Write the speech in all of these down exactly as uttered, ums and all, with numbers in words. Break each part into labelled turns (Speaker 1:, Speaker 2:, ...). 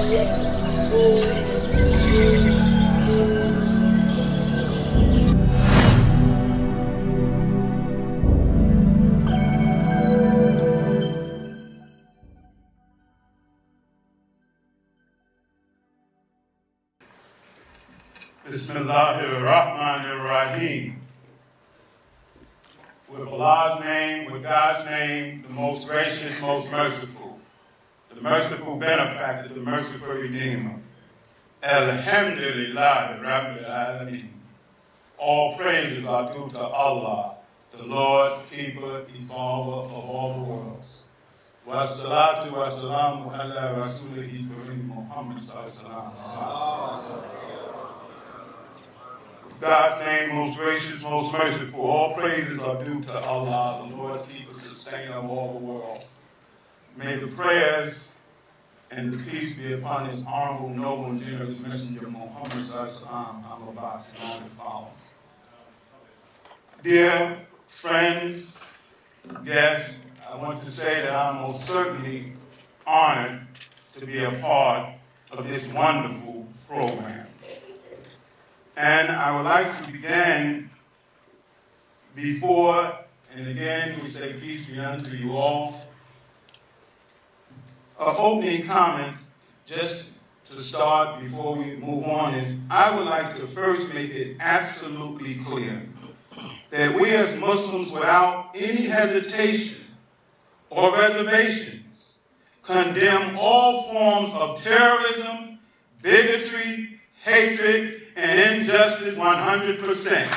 Speaker 1: Bismillahirrahmanirrahim. With Allah's name, with God's name, the most gracious, most merciful, the merciful benefactor, the merciful redeemer. Alhamdulillah, Rabbil Alameen. All praises are due to Allah, the Lord, keeper, evolver of all the worlds. Wassalatu wassalamu ala rasulihi kareem Muhammad sallallahu alaihi wasallam. God's name, most gracious, most merciful. All praises are due to Allah, the Lord, keeper, sustainer of all the worlds. May the prayers and the peace be upon his honorable, noble, and generous messenger, Muhammad sallallahu alaihi wasallam, and all that follows. Dear friends, guests, I want to say that I'm most certainly honored to be a part of this wonderful program. And I would like to begin before, and again we say peace be unto you all, an opening comment just to start before we move on is I would like to first make it absolutely clear that we as Muslims, without any hesitation or reservations, condemn all forms of terrorism, bigotry, hatred, and injustice one hundred percent.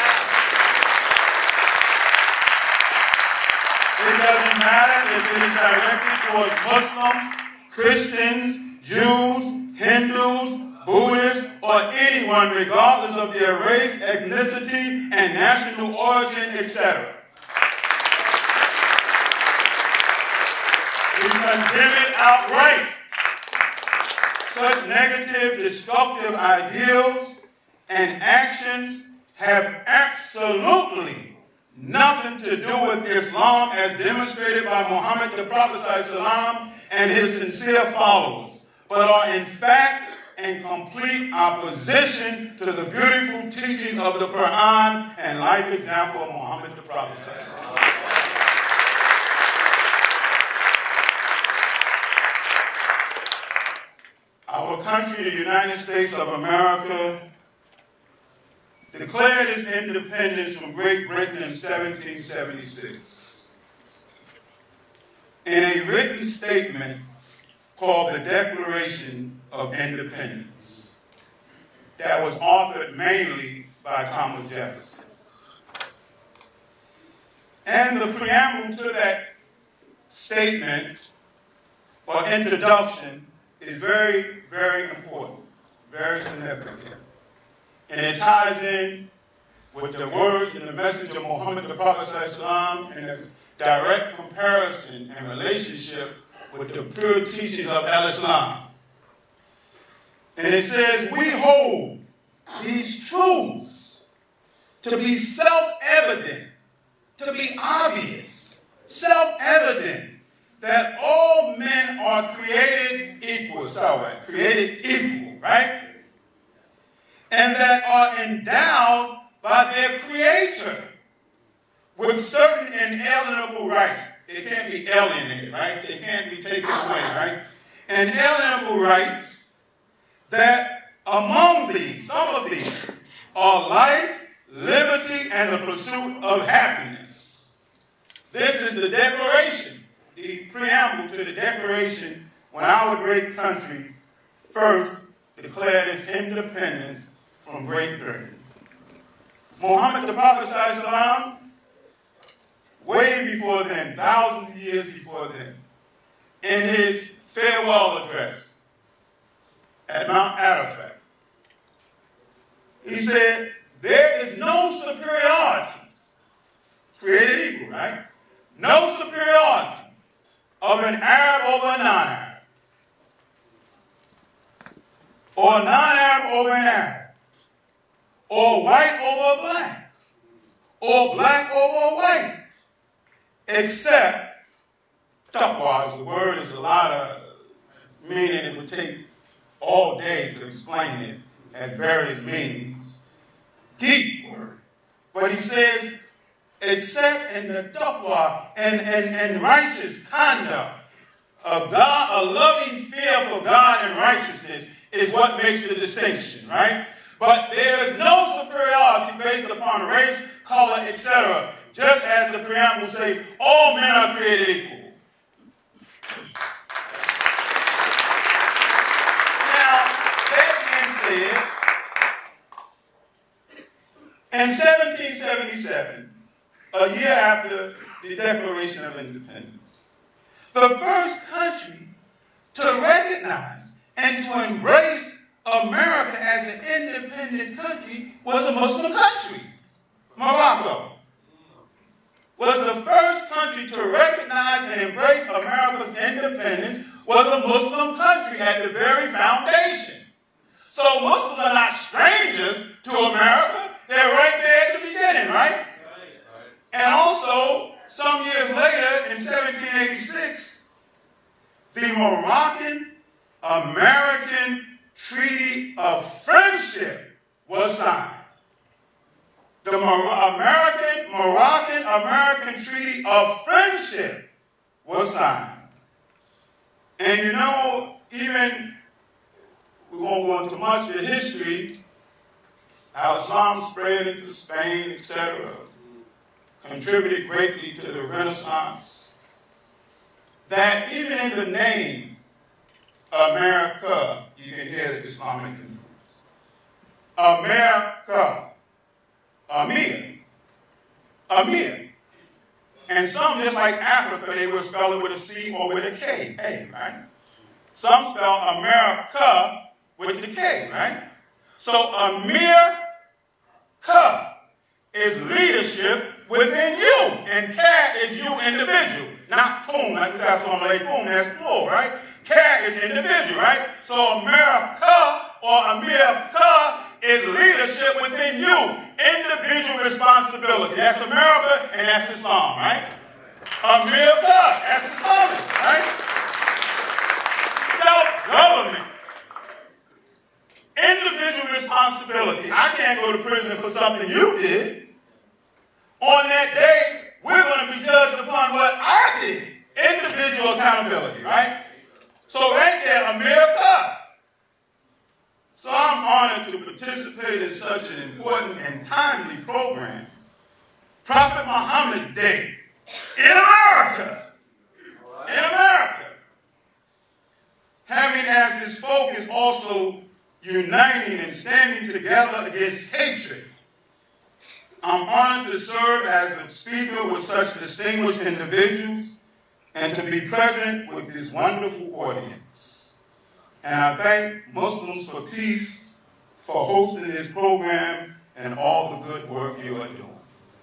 Speaker 1: It doesn't matter if it is directed towards Muslims, Christians, Jews, Hindus, Buddhists, or anyone regardless of their race, ethnicity, and national origin, et cetera. We condemn it outright. Such negative, destructive ideals and actions have absolutely nothing to do with Islam as demonstrated by Muhammad the Prophet ﷺ and his sincere followers, but are in fact in complete opposition to the beautiful teachings of the Quran and life example of Muhammad the Prophet ﷺ. Our country, the United States of America, declared its independence from Great Britain in seventeen seventy-six. In a written statement called the Declaration of Independence that was authored mainly by Thomas Jefferson. And the preamble to that statement or introduction is very, very important, very significant. And it ties in with the words and the message of Muhammad the Prophet ﷺ and a direct comparison and relationship with the pure teachings of Al-Islam. And it says, we hold these truths to be self-evident, to be obvious, self-evident, that all men are created equal, sorry, created equal, right? And that are endowed by their Creator with certain inalienable rights. It can't be alienated, right? They can't be taken away, right? Inalienable rights that among these, some of these, are life, liberty, and the pursuit of happiness. This is the declaration. The preamble to the declaration when our great country first declared its independence from Great Britain. Muhammad the Prophet ﷺ, way before then, thousands of years before then, in his farewell address at Mount Arafat, he said, there is no superiority, created equal, right? No superiority of an Arab over a non-Arab, or a non-Arab over an Arab, or white over a black, or black over a white, except, taqwa, the word is a lot of meaning it would take all day to explain it, has various meanings. Deep word. But he says, except in the taqwa and, and, and righteous conduct, a God, a loving fear for God and righteousness is what makes the distinction, right? But there is no superiority based upon race, color, et cetera. Just as the preamble say, all men are created equal. Now, that being said, in seventeen seventy-seven, a year after the Declaration of Independence, the first country to recognize and to embrace America as an independent country was a Muslim country. Morocco was the first country to recognize and embrace America's independence, was a Muslim country at the very foundation. So Muslims are not strangers to America. They're right there at the beginning, right? And also, some years later, in seventeen eighty-six, the Moroccan-American Treaty of Friendship was signed. The American, Moroccan-American Treaty of Friendship was signed. And you know, even, we won't go into much of the history, how Islam spread into Spain, et cetera, contributed greatly to the Renaissance, that even in the name America, you can hear the Islamic influence. America, Amir, Amir. And some, just like Africa, they will spell it with a C or with a K, A, right? Some spell America with the K, right? So America is leadership within you, and Ka is you individual, not kum, like this Assalamu alaikum, that's plural, right? Ka is individual, right? So America or America is leadership within you, individual responsibility. That's America and that's Islam, right? America, that's Islam, right? Self-government. Individual responsibility. I can't go to prison for something you did. On that day, we're going to be judged upon what I did. Individual accountability, right? So right there, America. So I'm honored to participate in such an important and timely program. Prophet Muhammad's Day in America. In America. Having as its focus also uniting and standing together against hatred. I'm honored to serve as a speaker with such distinguished individuals and to be present with this wonderful audience. And I thank Muslims for Peace for hosting this program and all the good work you are doing.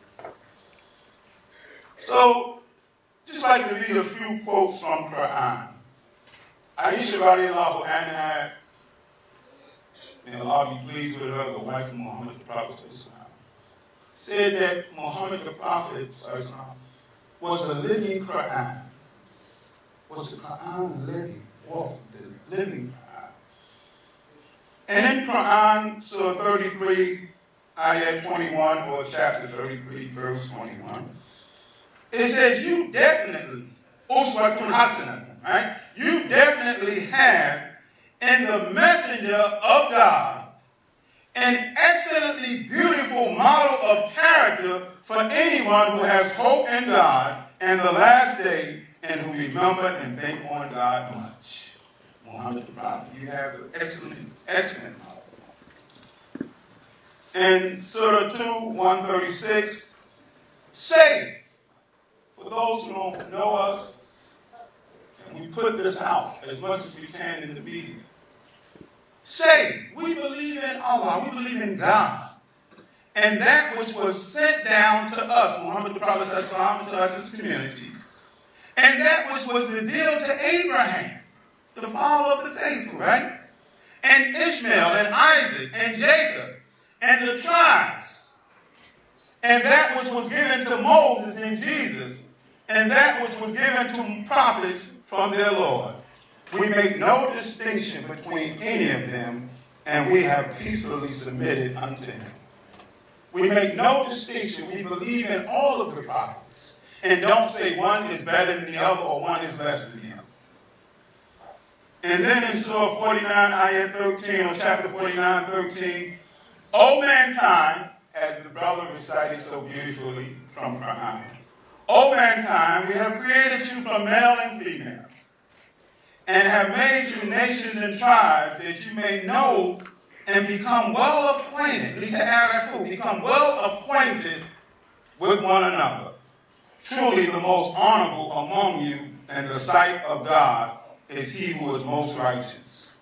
Speaker 1: So, just like to read a few quotes from Quran. Aisha radiallahu anha, may Allah be pleased with her, the wife of Muhammad the Prophet, said that Muhammad the Prophet was a living Quran. Was the Quran living, walking, the living Quran. And in Quran, Surah thirty-three, Ayah twenty-one, or chapter thirty-three, verse twenty-one, it says, you definitely, uswatun hasanatun, right? You definitely have in the messenger of God an excellently beautiful model of character for anyone who has hope in God and the last day and who remember and think on God much. Muhammad the Prophet, you have an excellent, excellent model. In Surah two, one thirty-six, say, for those who don't know us, and we put this out as much as we can in the media, say, we believe in Allah, we believe in God, and that which was sent down to us, Muhammad the Prophet, to us as a community, and that which was revealed to Abraham, the father of the faithful, right? And Ishmael, and Isaac, and Jacob, and the tribes, and that which was given to Moses and Jesus, and that which was given to prophets from their Lord. We make no distinction between any of them, and we have peacefully submitted unto him. We make no distinction. We believe in all of the prophets, and don't say one is better than the other or one is less than the other. And then in Surah forty-nine, ayat thirteen, or chapter forty-nine, thirteen, O mankind, as the brother recited so beautifully from Quran, O mankind, we have created you from male and female, and have made you nations and tribes that you may know and become well acquainted, become well acquainted with one another. Truly the most honorable among you in the sight of God is he who is most righteous.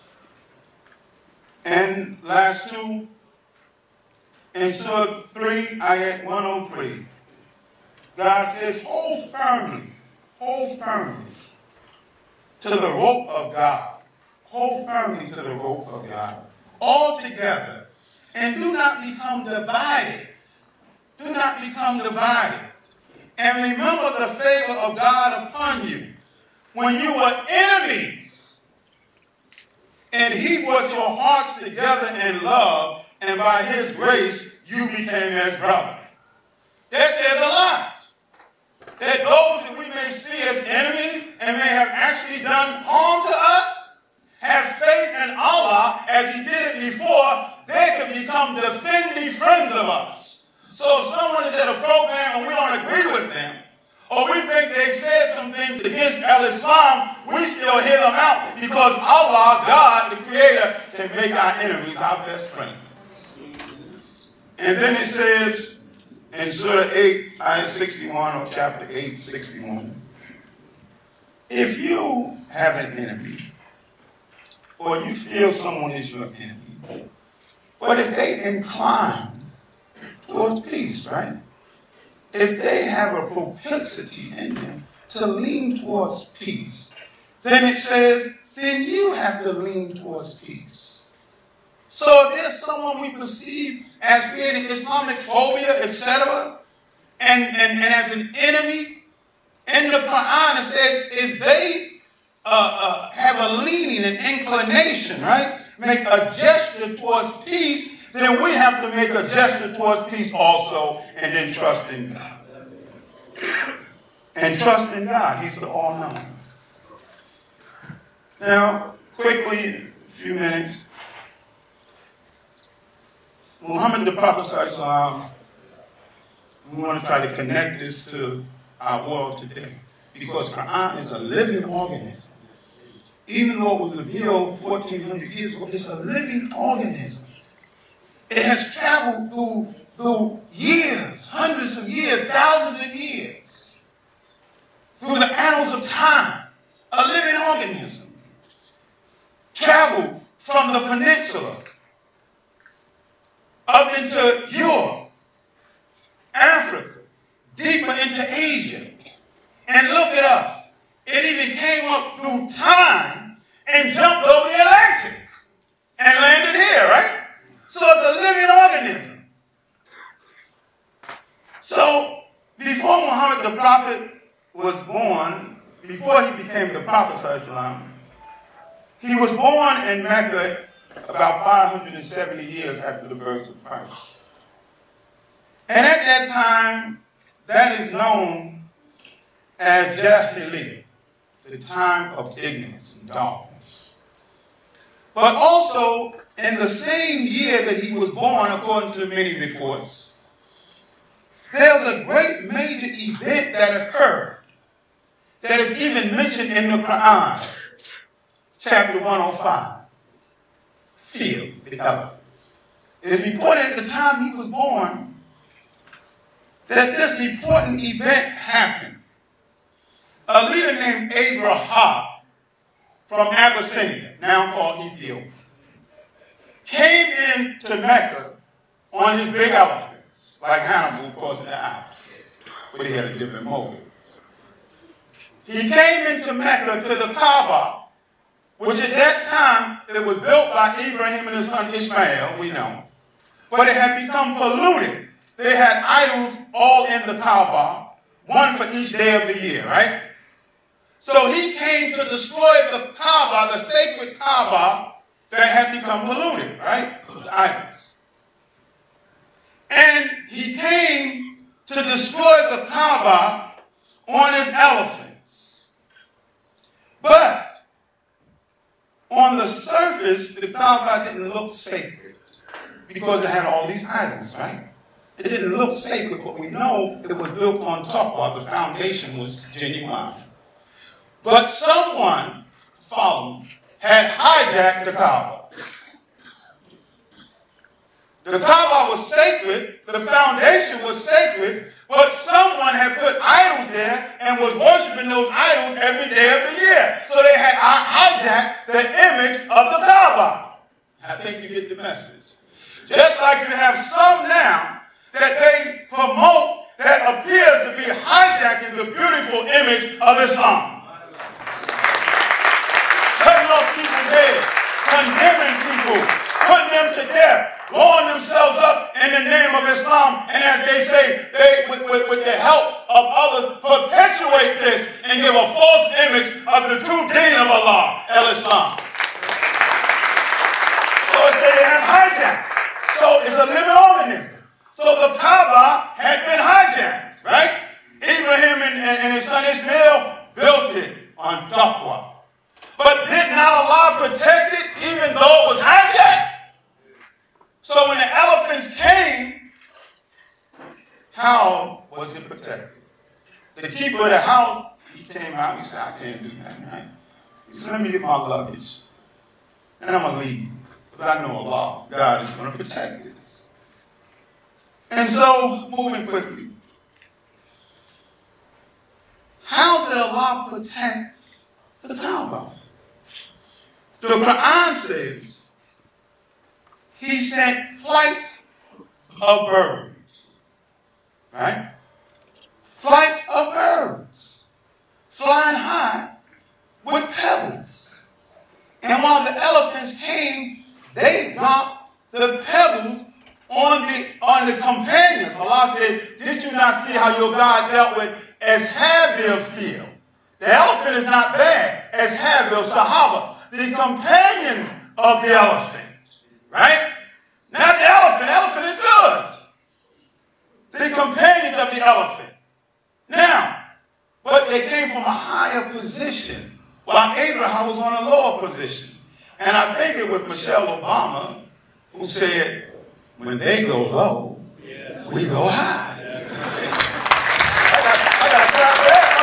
Speaker 1: And last two, in Surah three, ayat one oh three, God says, hold firmly, hold firmly to the rope of God. Hold firmly to the rope of God, all together, and do not become divided. Do not become divided. And remember the favor of God upon you when you were enemies, and he brought your hearts together in love, and by his grace you became as brothers. That says a lot. That those that we may see as enemies and may have actually done harm to us, have faith in Allah as he did it before, they can become defending friends of us. So if someone is at a program and we don't agree with them, or we think they said some things against Al-Islam, we still hear them out because Allah, God, the Creator, can make our enemies our best friend. And then it says in Surah eight, ayah sixty-one, or chapter eight, sixty-one, if you have an enemy, or you feel someone is your enemy, but if they incline towards peace, right? If they have a propensity in them to lean towards peace, then it says, then you have to lean towards peace. So if there's someone we perceive as creating Islamic phobia, et cetera, and, and, and as an enemy, in the Quran it says if they uh, uh, have a leaning, an inclination, right, make a gesture towards peace, then we have to make a gesture towards peace also, and then trust in God. And trust in God. He's the all-knowing. Now, quickly, a few minutes. Muhammad the Prophet ﷺ, we want to try to connect this to our world today, because Quran is a living organism. Even though it was revealed fourteen hundred years ago, it's a living organism. It has traveled through, through years, hundreds of years, thousands of years, through the annals of time, a living organism. Traveled from the peninsula up into Europe, Africa, deeper into Asia. And look at us. It even came up through time and jumped over the Atlantic and landed here, right? So it's a living organism. So before Muhammad the Prophet was born, before he became the Prophet ﷺ, he was born in Mecca about five hundred seventy years after the birth of Christ. And at that time, that is known as Jahiliyyah, the time of ignorance and darkness. But also, in the same year that he was born, according to many reports, there's a great major event that occurred that is even mentioned in the Quran, chapter one oh five, Fear the elephants. It is reported at the time he was born that this important event happened. A leader named Abraham from Abyssinia, now called Ethiopia, came into Mecca on his big elephants, like Hannibal, of course, in the Alps, but he had a different motive. He came into Mecca to the Kaaba, which at that time, it was built by Ibrahim and his son Ishmael, we know, but it had become polluted. They had idols all in the Kaaba, one for each day of the year, right? So he came to destroy the Kaaba, the sacred Kaaba that had become polluted, right? With idols. And he came to destroy the Kaaba on his elephants. But on the surface, the Kaaba didn't look sacred because it had all these idols, right? It didn't look sacred, but we know it was built on top of, the foundation was genuine. But someone, follow me, had hijacked the Kaaba. The Kaaba was sacred, the foundation was sacred, but someone had put idols there and was worshiping those idols every day of the year. So they had hijacked the image of the Kaaba. I think you get the message. Just like you have some now that they promote that appears to be hijacking the beautiful image of Islam. Cutting off people's heads, condemning people, putting them to death, blowing themselves up in the name of Islam, and as they say, they, with, with, with the help of others, perpetuate this and give a false image of the true deen of Allah, al-Islam. So it said they have hijacked. So it's a living organism. So the Kaaba had been hijacked, right? Abraham and, and, and his son Ishmael built it on taqwa. But did not Allah protect it even though it was hijacked? So when the elephants came, how was it protected? The keeper of the house, he came out, he said, I can't do that, right? He said, let me get my luggage, and I'm going to leave. Because I know Allah, God is going to protect this. And so, moving quickly, how did Allah protect the Kaaba? The Quran says, He sent flights of birds, right? Flights of birds, flying high with pebbles. And while the elephants came, they dropped the pebbles on the, on the companions. Allah said, did you not see how your God dealt with Ashabil field? The elephant is not bad. Ashabil, Sahaba, the companions of the elephant. Right? Not the elephant. The elephant is good. The companions of the elephant. Now, but they came from a higher position while Abraham was on a lower position. And I think it was Michelle Obama who said, when they go low, yeah. we go high. Yeah. I got, I got to clap for that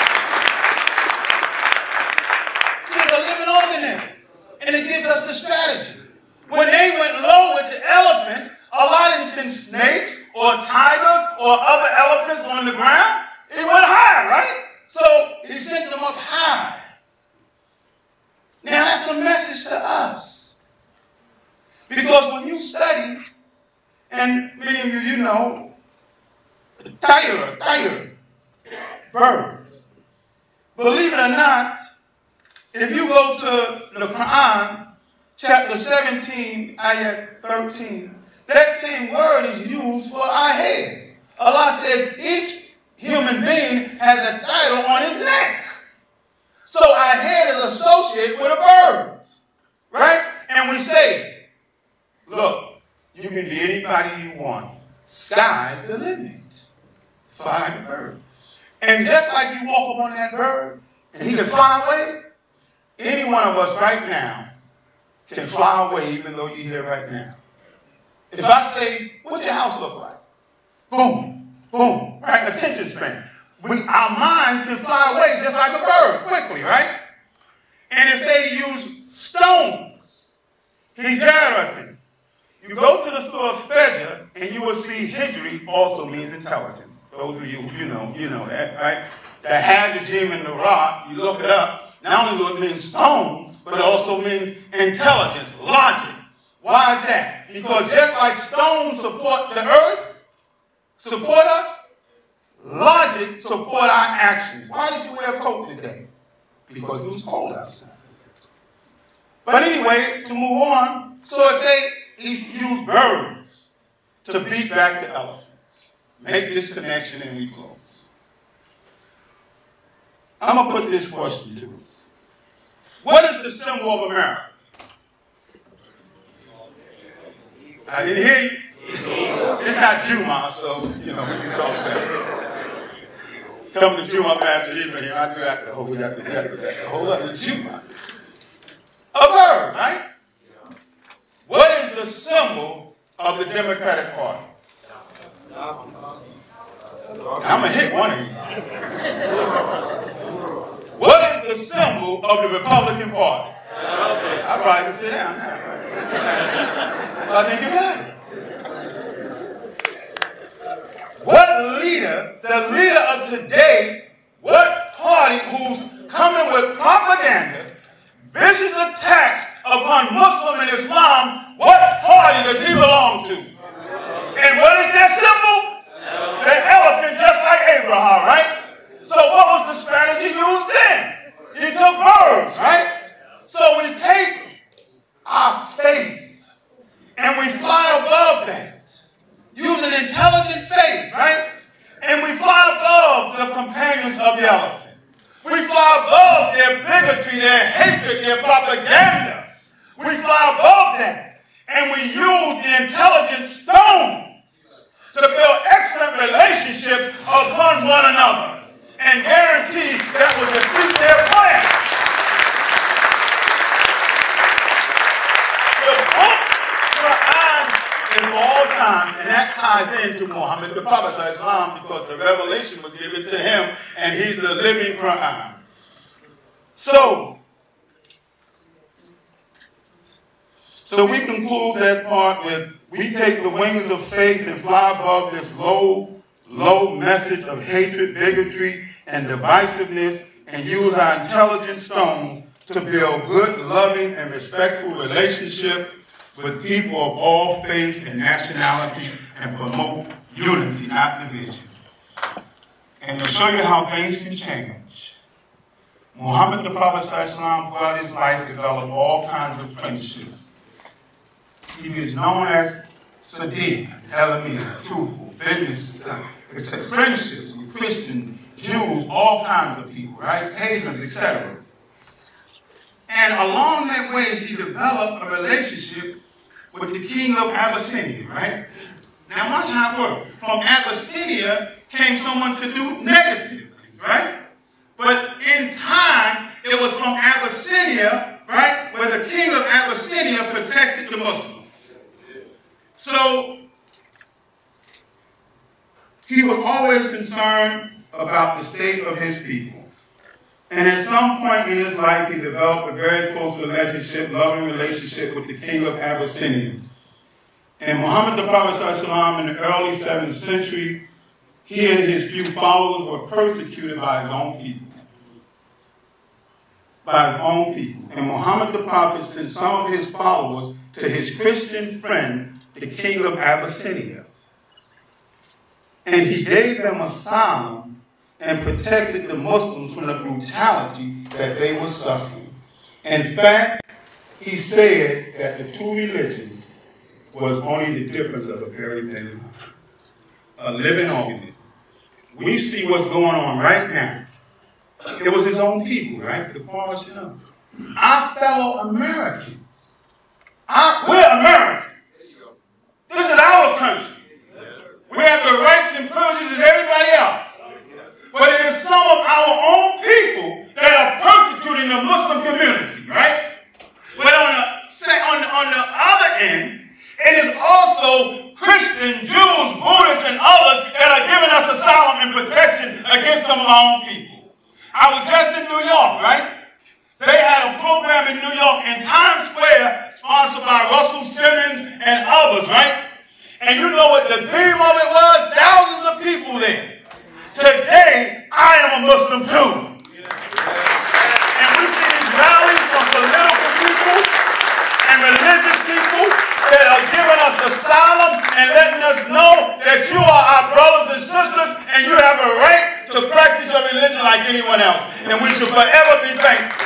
Speaker 1: myself. See, it's a living organism. And it gives us the strategy. When they went low with the elephants, Allah didn't send snakes or tigers or other elephants on the ground. It went high, right? So he sent them up high. Now that's a message to us. Because when you study, and many of you, you know, tiger, tiger, birds. Believe it or not, if you go to the Quran, chapter seventeen, ayat thirteen, that same word is used for our head. Allah says each human being has a title on his neck. So our head is associated with a bird, right? And we say, look, you can be anybody you want. Sky's the limit. Fly the bird. And just like you walk up on that bird and he can fly away, any one of us right now can fly away even though you're here right now. If I say, what's your house look like? Boom, boom, right? Attention span. We, our minds can fly away just like a bird, quickly, right? And it say use stones. Hijarati. You go to the Surah Fajr and you will see Hijri also means intelligence. Those of you who you know, you know that, right? The Hajjim and the Ra, you look it up, not only do it mean stone, but it also means intelligence, logic. Why is that? Because just like stones support the earth, support us, logic support our actions. Why did you wear a coat today? Because it was cold outside. But anyway, to move on, so it say he used birds to beat back the elephants. Make this connection and we close. I'm going to put this question to us. What is the symbol of America? I didn't hear you. It's not Juma, so, you know, when you talk about it. Come to Juma, Pastor Ibrahim, I do ask, oh, we got to, we got to, we got to hold up, it's Juma. A bird, right? What is the symbol of the Democratic Party? I'm going to hit one of you. What is the symbol of the Republican Party? I probably can sit down now. I think you got it. What leader, the leader of today, what party who's coming with propaganda, vicious attacks upon Muslim and Islam, what party does he belong to? And what is their symbol? The elephant, just like Abraham, right? So what was the strategy used then? He took birds, right? So we take our faith and we fly above that, using intelligent faith, right? And we fly above the companions of the elephant. We fly above their bigotry, their hatred, their propaganda. We fly above that. And we use the intelligent stones to build excellent relationships upon one another and guarantee that will defeat their plan. The book Quran is for all time, and that ties into Muhammad, the Prophet ﷺ, because the revelation was given to him, and he's the living Quran. So, so we conclude that part with, we take the wings of faith and fly above this low, low message of hatred, bigotry, and divisiveness, and use our intelligent stones to build good, loving, and respectful relationship with people of all faiths and nationalities and promote unity, not division. And to show you how things can change, Muhammad the Prophet ﷺ, throughout his life, developed all kinds of friendships. He is known as Sadiq, El-Amin, truthful, business, uh, except friendships with Christian, Jews, all kinds of people, right? Pagans, et cetera. And along that way, he developed a relationship with the king of Abyssinia, right? Now watch how it works. From Abyssinia came someone to do negative things, right? But in time, it was from Abyssinia, right, where the king of Abyssinia protected the Muslims. So, he was always concerned about the state of his people. And at some point in his life, he developed a very close relationship, loving relationship with the king of Abyssinia. And Muhammad the Prophet ﷺ, in the early seventh century, he and his few followers were persecuted by his own people. By his own people. And Muhammad the Prophet sent some of his followers to his Christian friend, the king of Abyssinia. And he gave them asylum and protected the Muslims from the brutality that they were suffering. In fact, he said that the two religions was only the difference of a very thin line. A living organism. We see what's going on right now. It was his own people, right? The Polish and others. Our fellow Americans. Our, we're American. This is our country. We have the rights and privileges as everybody else. But it is some of our own people that are persecuting the Muslim community, right? But on the, on the, on the other end, it is also Christian, Jews, Buddhists, and others that are giving us asylum and protection against some of our own people. I was just in New York, right? They had a program in New York in Times Square sponsored by Russell Simmons and others, right? And you know what the theme of it was? Thousands of people there. Today, I am a Muslim too. And we see these rallies from political people and religious people that are giving us asylum and letting us know that you are our brothers and sisters and you have a right to practice your religion like anyone else. And we should forever be thankful.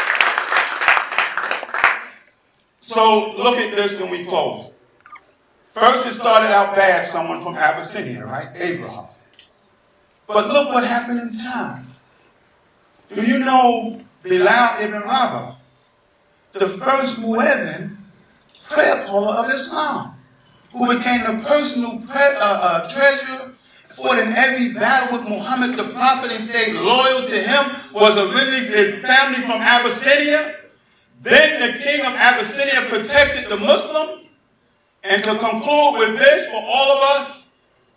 Speaker 1: So look at this and we close. First, it started out bad, someone from Abyssinia, right? Abraham. But look what happened in time. Do you know Bilal ibn Rabah, the first muezzin, prayer caller of Islam, who became the personal pre uh, uh, treasurer, fought in every battle with Muhammad the Prophet and stayed loyal to him, was originally his family from Abyssinia. Then the king of Abyssinia protected the Muslims. And to conclude with this for all of us,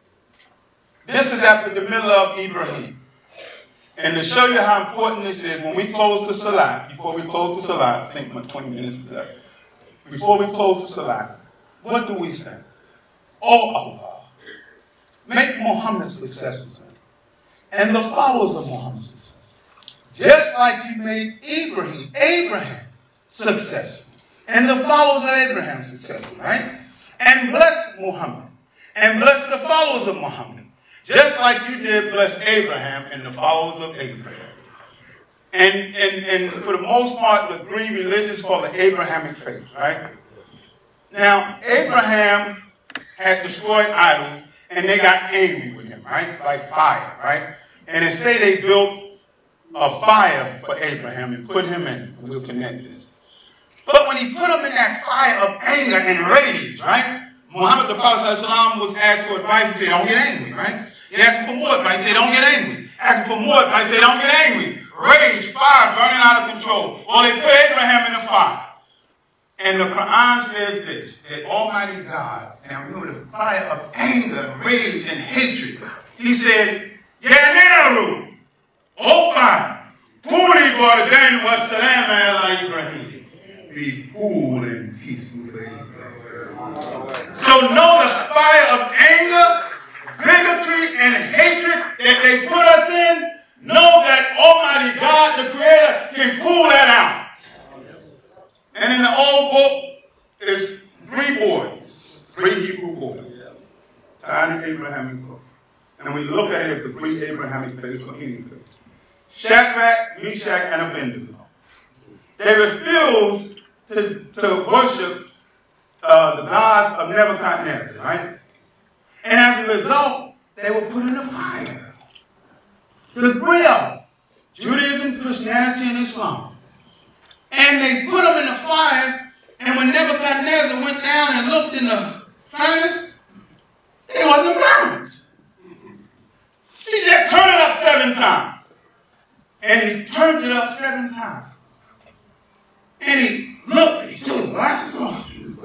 Speaker 1: this is after the middle of Ibrahim. And to show you how important this is, when we close the Salat, before we close the Salat, I think my twenty minutes is up. Before we close the Salat, what do we say? Oh Allah, make Muhammad successful and the followers of Muhammad successful. Just like you made Ibrahim, Abraham successful and the followers of Abraham successful, right? And bless Muhammad and bless the followers of Muhammad. Just like you did bless Abraham and the followers of Abraham. And, and, and for the most part, the three religions called the Abrahamic faith, right? Now, Abraham had destroyed idols, and they got angry with him, right? Like fire, right? And they say they built a fire for Abraham and put him in it, and we'll connect this. But when he put him in that fire of anger and rage, right? Muhammad the Prophet was asked for advice. He said, don't get angry, right? He asked for more advice. He said, don't get angry. Asked for more advice. He said, don't get angry. Rage, fire, burning out of control. Well, they put Abraham in the fire. And the Quran says this, that Almighty God, now remember the fire of anger, rage, and hatred. He says, Ya Naru, O fire, Kuri Bardan wa salam ala Ibrahim. Be cool and peaceful for Abraham. So know the fire of anger, bigotry, and hatred that they put us in, know that Almighty God, the Creator, can cool that out. And in the old book, is three boys, three Hebrew boys, tied in Abrahamic book. And we look at it as the three Abrahamic faiths or any faith. Shadrach, Meshach, and Abednego. They refused to, to worship uh, the gods of Nebuchadnezzar, right? And as a result, they were put in the fire. The three of them, Judaism, Christianity, and Islam. And they put them in the fire, and when Nebuchadnezzar went down and looked in the furnace, it wasn't burned. He said, turn it up seven times. And he turned it up seven times. And he looked, he took his glasses off.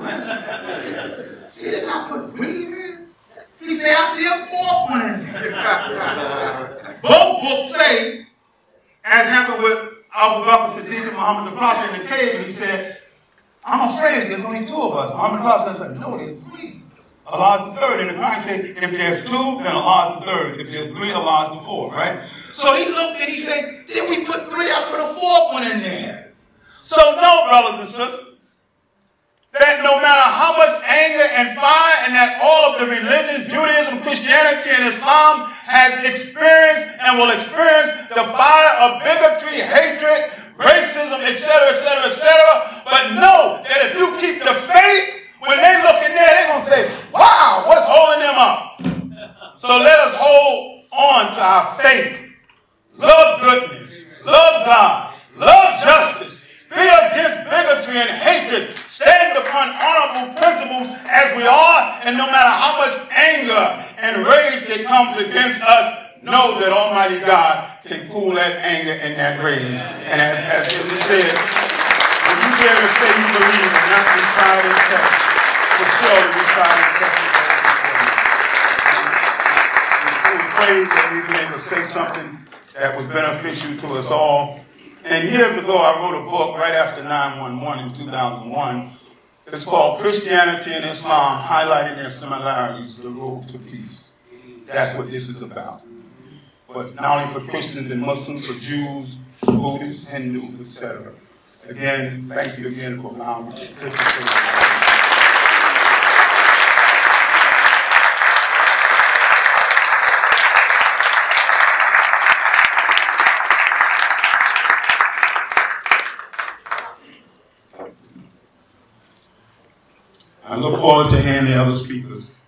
Speaker 1: See, did I put breathe in? He said, I see a fourth one in there. Both books say, as happened with Abu Bakr Siddiq and Muhammad the Prophet in the cave, and he said, I'm afraid there's only two of us. Muhammad the Prophet said, no, there's three. Allah is the third. And the Quran said, if there's two, then Allah is the third. If there's three, Allah is the fourth, right? So he looked and he said, did we put three? I put a fourth one in there. So no, brothers and sisters, that no matter how much anger and fire and that all of the religions, Judaism, Christianity, and Islam has experienced and will experience the fire of bigotry, hatred, racism, et cetera, et cetera, et cetera. But know that if you keep the faith, when they look in there, they're going to say, wow, what's holding them up? So let us hold on to our faith. Love goodness. Love God. Love justice. Be against bigotry and hatred. Stand upon honorable principles as we are, and no matter how much anger and rage that comes against us, know that Almighty God can cool that anger and that rage. And as, as we said, when you dare to say you believe and not be tried and tested, for sure we tried and tested. We pray that we've been able to say something that was beneficial to us all. And years ago, I wrote a book right after nine one one in two thousand one. It's called Christianity and Islam, highlighting their similarities, the road to peace. That's what this is about. But not only for Christians and Muslims, for Jews, Buddhists, Hindus, et cetera. Again, thank you again for allowing me to participate. I look forward to hearing the other speakers.